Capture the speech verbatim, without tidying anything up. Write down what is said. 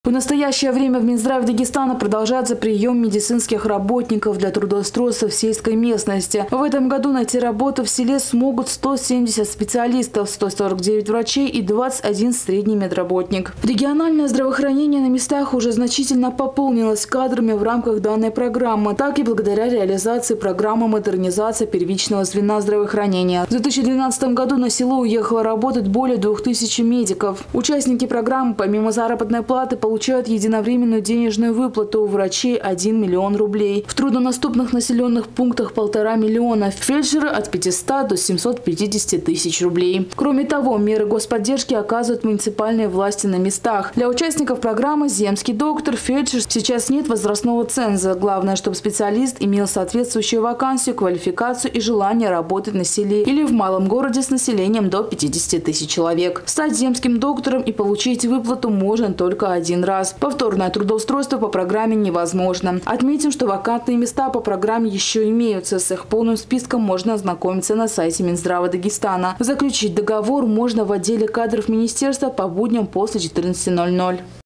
В настоящее время в Минздраве Дагестана продолжается прием медицинских работников для трудоустройства в сельской местности. В этом году найти работу в селе смогут сто семьдесят специалистов, сто сорок девять врачей и двадцать один средний медработник. Региональное здравоохранение на местах уже значительно пополнилось кадрами в рамках данной программы, так и благодаря реализации программы модернизации первичного звена здравоохранения. В две тысячи двенадцатом году на село уехало работать более двух тысяч медиков. Участники программы помимо заработной платы получают единовременную денежную выплату у врачей один миллион рублей. В труднодоступных населенных пунктах полтора миллиона. Фельдшеры от пятисот до семисот пятидесяти тысяч рублей. Кроме того, меры господдержки оказывают муниципальные власти на местах. Для участников программы «Земский доктор», фельдшер сейчас нет возрастного ценза. Главное, чтобы специалист имел соответствующую вакансию, квалификацию и желание работать на селе или в малом городе с населением до пятидесяти тысяч человек. Стать земским доктором и получить выплату можно только один раз. Повторное трудоустройство по программе невозможно. Отметим, что вакантные места по программе еще имеются. С их полным списком можно ознакомиться на сайте Минздрава Дагестана. Заключить договор можно в отделе кадров министерства по будням после четырнадцати ноль ноль.